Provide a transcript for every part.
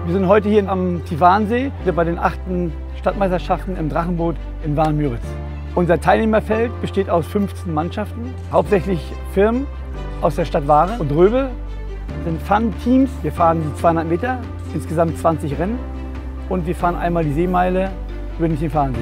Wir sind heute hier am Tiwansee bei den 8. Stadtmeisterschaften im Drachenboot in Waren-Müritz. Unser Teilnehmerfeld besteht aus 15 Mannschaften, hauptsächlich Firmen aus der Stadt Waren und Röbel. Das sind Fun-Teams. Wir fahren die 200 Meter, insgesamt 20 Rennen und wir fahren einmal die Seemeile über den Tiwansee.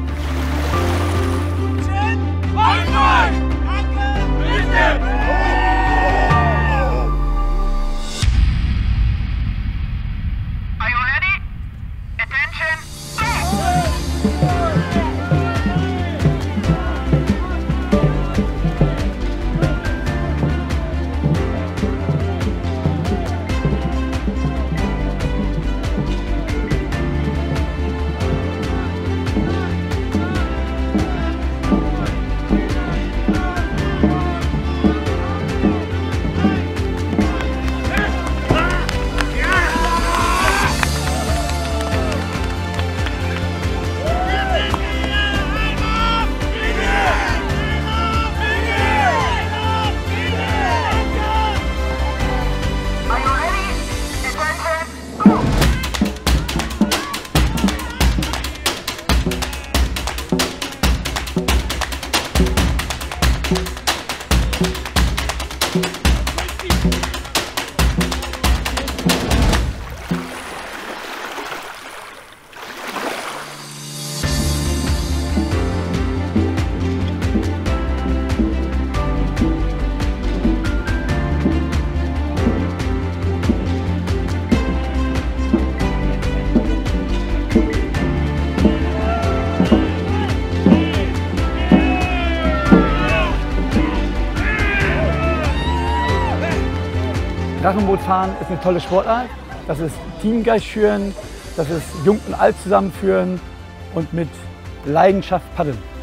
Drachenbootfahren ist eine tolle Sportart. Das ist Teamgeist schüren, das ist Jung und Alt zusammenführen und mit Leidenschaft paddeln.